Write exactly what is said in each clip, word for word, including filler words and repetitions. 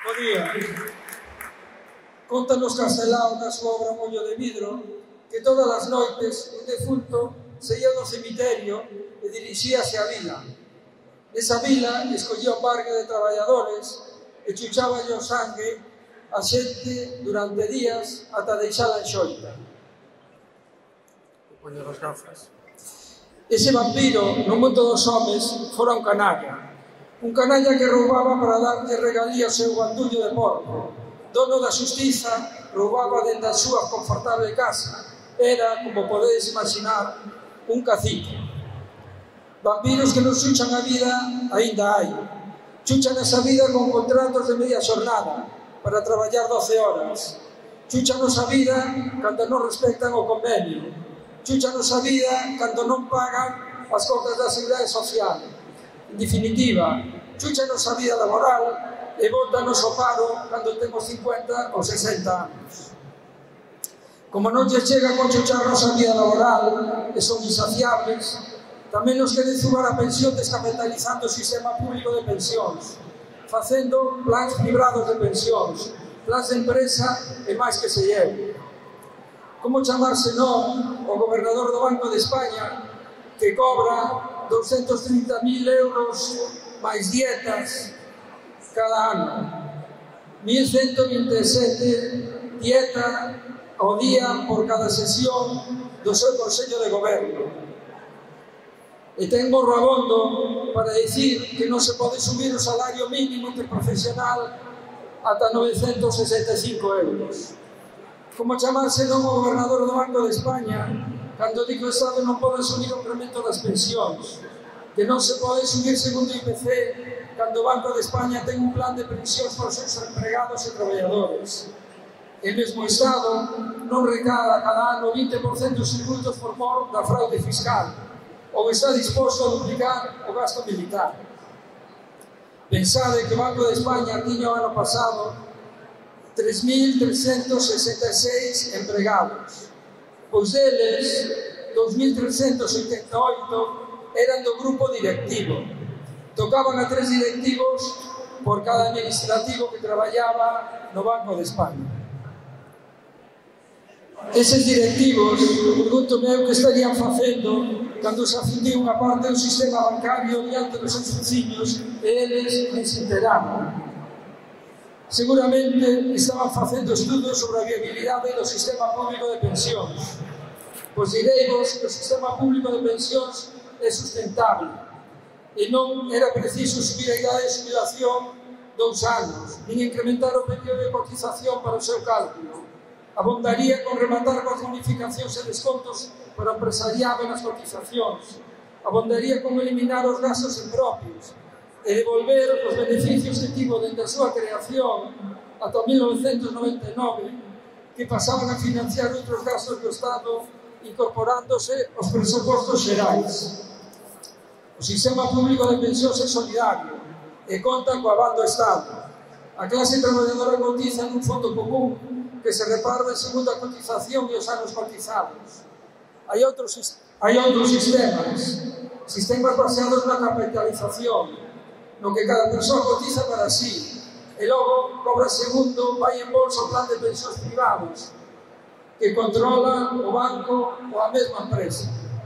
Bo día. Contanos Castelao na súa obra Mollo de Vidro que todas as noites un defunto se ia do cemiterio e dirixíase á vila. Nesa vila escollía un barco de traballadores e chuchaba o sangue a xente durante días ata deixala en xoita. Poño as gafas. Ese vampiro, no mundo dos homes, fora un canalla. Un canalla que roubaba para darlle regalía ao seu bandullo de porco. Dono da xustiza, roubaba dende a súa confortable casa. Era, como podedes imaginar, un cacique. Vampiros que nos chuchan a vida, aínda hai. Chuchan esa vida con contratos de media xornada, para traballar doce horas. Chuchanos a vida cando non respectan o convenio. Chuchanos a vida cando non pagan as contas da Seguridade Social. En definitiva, chuchanos a vida laboral e bótanos ao paro cando temos cincuenta ou sesenta anos. Como non lle chega con chucharnos a vida laboral e son insaciables, tamén nos queren zubar a pensión descapitalizando o sistema público de pensións, facendo plans privados de pensións, plans de empresa e máis que se lleve. Como chamarse non o gobernador do Banco de España que cobra doscientos trinta mil euros máis dietas cada ano, mil ciento vinte e sete dieta ao día por cada sesión do seu Consello de Goberno. E ten morro abondo para dicir que non se pode subir o salario mínimo interprofesional ata novecentos sesenta e cinco euros. Como chamarse non o gobernador do Banco de España cando di que o Estado non pode subir o incremento das pensións, que non se pode subir segundo o I P C cando o Banco de España ten un plan de pensións para os seus empregados e traballadores. E mesmo o Estado non recada cada ano vinte por cento dos tributos por mor da fraude fiscal, ou está disposto a duplicar o gasto militar. Pensade que o Banco de España tiña o ano pasado tres mil trescentos sesenta e seis empregados, pois deles dos mil trescentos oitenta e oito eran do grupo directivo. Tocaban a tres directivos por cada administrativo que traballaba no Banco de España. Eses directivos, pregúntome eu que estarían facendo cando se afundiu unha parte do sistema bancario diante dos seus veciños e eles nem se enteraron. Seguramente estaban facendo estudos sobre a viabilidade do sistema público de pensións. Pois direivos que o sistema público de pensións é sustentable e non era preciso subir a idade de xubilación dous anos, nin incrementar o período de cotización para o seu cálculo. Abondaría con rematar coas bonificacións e descontos para o empresariado nas cotizacións. Abondaría con eliminar os gastos impropios e devolver os beneficios que tivo dende a súa creación ata mil novecentos noventa e nove, que pasaban a financiar outros gastos do Estado incorporándose aos presupostos xerais. O sistema público de pensións é solidario e conta co aval do Estado. A clase traballadora cotiza nun fondo común que se reparta segundo a cotización e os anos cotizados. Hai outros, hai outros sistemas, sistemas baseados na capitalización, no que cada persoa cotiza para sí, e logo cobra segundo, vai en bolsa o plan de pensións privados, que controla o banco ou a mesma empresa.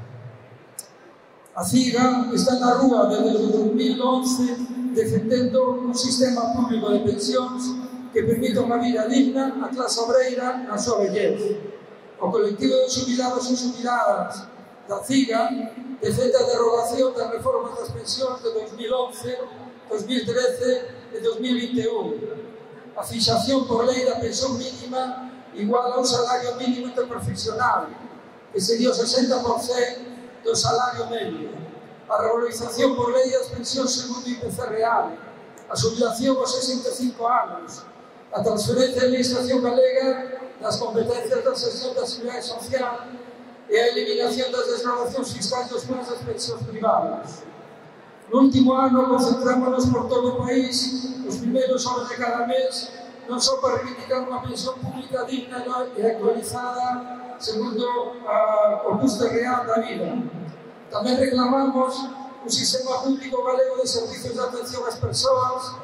A CIGA está na rúa desde o dos mil once defendendo un sistema público de pensións que permita unha vida digna a clase obreira na súa vellez. O colectivo de xubilados e xubiladas da CIGA defende a derogación das reformas das pensións de dos mil once, dos mil trece e dos mil vinte e un. A fixación por lei da pensión mínima igual ao salario mínimo interprofesional, que sería o sesenta por cento do salario medio. A revalorización por lei das pensións segundo o I P C real. A xubilación aos sesenta e cinco anos. A transferencia da Administración galega das competencias da Xestión da Seguridade Social e a eliminación das desgravacións fiscais dos plans das pensións privadas. No último ano, concentrámonos por todo o país os primeiros horas de cada mes, non só para reivindicar unha pensión pública digna e actualizada segundo uh, o custo real da vida. Tamén reclamamos un sistema público galego de servicios de atención ás persoas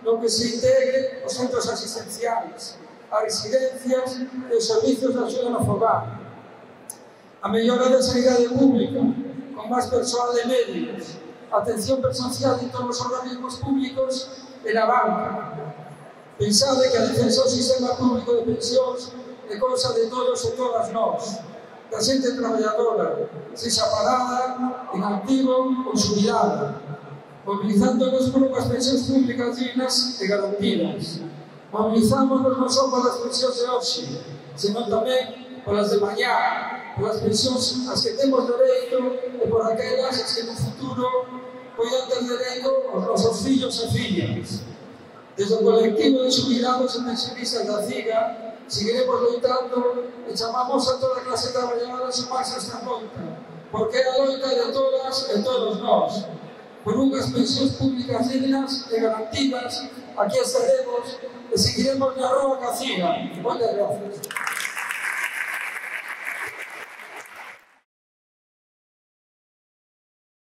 no que se integren os centros asistenciais, as residencias e os servicios de axuda no fogar, a mellora da sanidade pública, con máis persoal de médicos, atención presencial en todos os organismos públicos e na banca. Pensade que a defensa do sistema público de pensións é cousa de todos e todas nós, da xente traballadora, sexa parada, en activo ou xubilada, mobilizándonos por unhas pensións públicas dignas e garantidas. Mobilizámonos non só polas pensións de hoxe, senón tamén polas de mañá, polas pensións as que temos dereito e por aquelas as que no futuro poidan ter dereito os nosos fillos e fillas. Desde o colectivo de xubilados e pensionistas da CIGA seguiremos loitando e chamamos a toda a clase traballadora a sumarse a esta loita, porque é a loita de todas e todos nós. Por unhas pensións públicas dignas e garantidas, aquí estaremos e seguiremos na rúa ca CIGA. Moitas gracias.